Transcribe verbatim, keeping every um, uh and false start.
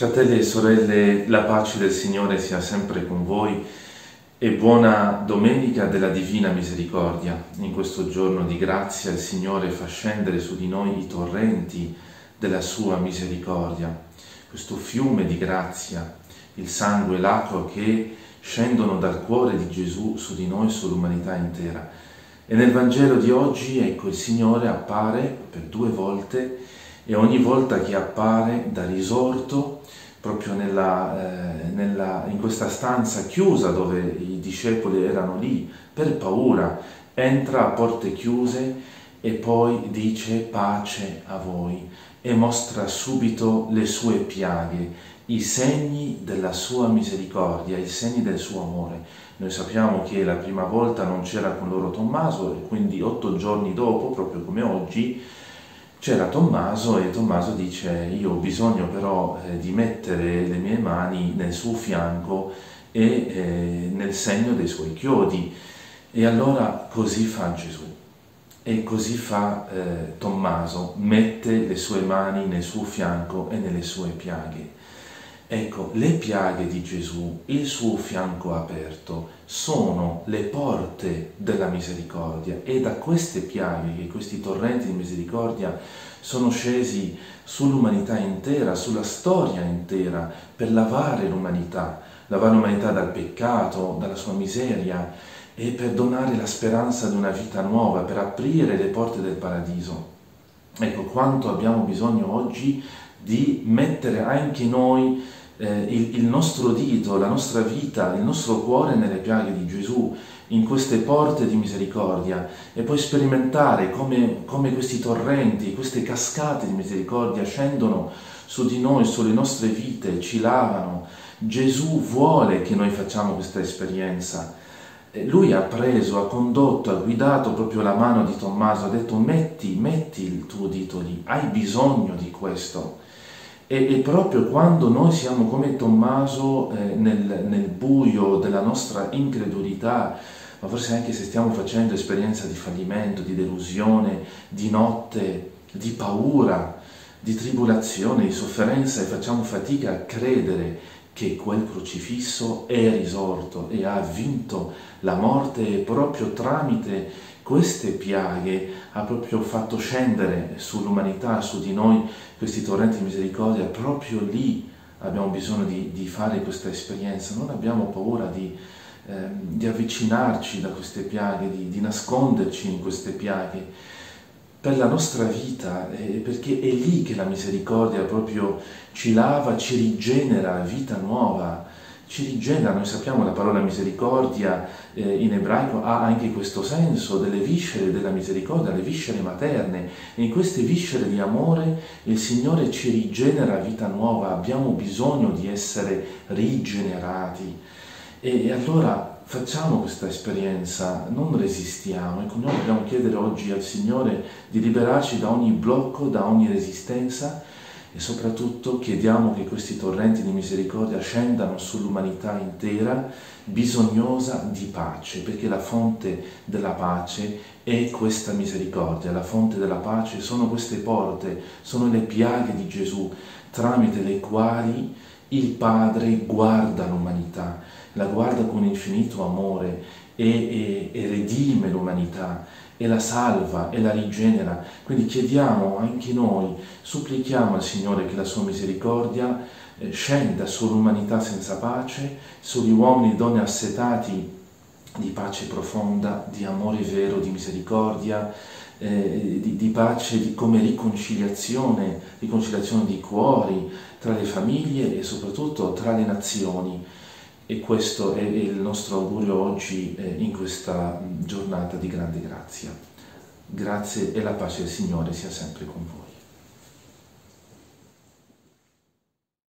Fratelli e sorelle, la pace del Signore sia sempre con voi e buona domenica della Divina Misericordia. In questo giorno di grazia il Signore fa scendere su di noi i torrenti della sua misericordia, questo fiume di grazia, il sangue e l'acqua che scendono dal cuore di Gesù su di noi, sull'umanità intera. E nel Vangelo di oggi, ecco, il Signore appare per due volte e ogni volta che appare dà risorto proprio nella, eh, nella, in questa stanza chiusa dove i discepoli erano lì per paura, entra a porte chiuse e poi dice pace a voi e mostra subito le sue piaghe, i segni della sua misericordia, i segni del suo amore. Noi sappiamo che la prima volta non c'era con loro Tommaso e quindi otto giorni dopo, proprio come oggi, c'era Tommaso e Tommaso dice io ho bisogno però eh, di mettere le mie mani nel suo fianco e eh, nel segno dei suoi chiodi. E allora così fa Gesù e così fa eh, Tommaso, mette le sue mani nel suo fianco e nelle sue piaghe. Ecco, le piaghe di Gesù, il suo fianco aperto, sono le porte della misericordia e da queste piaghe, che questi torrenti di misericordia sono scesi sull'umanità intera, sulla storia intera, per lavare l'umanità, lavare l'umanità dal peccato, dalla sua miseria e per donare la speranza di una vita nuova, per aprire le porte del paradiso. Ecco quanto abbiamo bisogno oggi di mettere anche noi Eh, il, il nostro dito, la nostra vita, il nostro cuore nelle piaghe di Gesù, in queste porte di misericordia e poi sperimentare come, come questi torrenti, queste cascate di misericordia scendono su di noi, sulle nostre vite, ci lavano. Gesù vuole che noi facciamo questa esperienza. Lui ha preso, ha condotto, ha guidato proprio la mano di Tommaso, ha detto metti, metti il tuo dito lì, hai bisogno di questo. E, e proprio quando noi siamo come Tommaso eh, nel, nel buio della nostra incredulità, ma forse anche se stiamo facendo esperienza di fallimento, di delusione, di notte, di paura, di tribolazione, di sofferenza e facciamo fatica a credere che quel crocifisso è risorto e ha vinto la morte e proprio tramite queste piaghe ha proprio fatto scendere sull'umanità, su di noi, questi torrenti di misericordia. Proprio lì abbiamo bisogno di, di fare questa esperienza. Non abbiamo paura di, eh, di avvicinarci da queste piaghe, di, di nasconderci in queste piaghe per la nostra vita, eh, perché è lì che la misericordia proprio ci lava, ci rigenera vita nuova. Ci rigenera, noi sappiamo la parola misericordia eh, in ebraico ha anche questo senso delle viscere della misericordia, le viscere materne, e in queste viscere di amore il Signore ci rigenera vita nuova, abbiamo bisogno di essere rigenerati e, e allora facciamo questa esperienza, non resistiamo. Ecco, noi dobbiamo chiedere oggi al Signore di liberarci da ogni blocco, da ogni resistenza e soprattutto chiediamo che questi torrenti di misericordia scendano sull'umanità intera, bisognosa di pace, perché la fonte della pace è questa misericordia, la fonte della pace sono queste porte, sono le piaghe di Gesù, tramite le quali il Padre guarda l'umanità, la guarda con infinito amore e, e, e redime l'umanità, e la salva e la rigenera. Quindi chiediamo anche noi, supplichiamo al Signore che la sua misericordia eh, scenda sull'umanità senza pace, sugli uomini e donne assetati di pace profonda, di amore vero, di misericordia, eh, di, di pace di, come riconciliazione, riconciliazione di cuori tra le famiglie e soprattutto tra le nazioni. E questo è il nostro augurio oggi eh, in questa giornata di grande grazia. Grazie e la pace del Signore sia sempre con voi.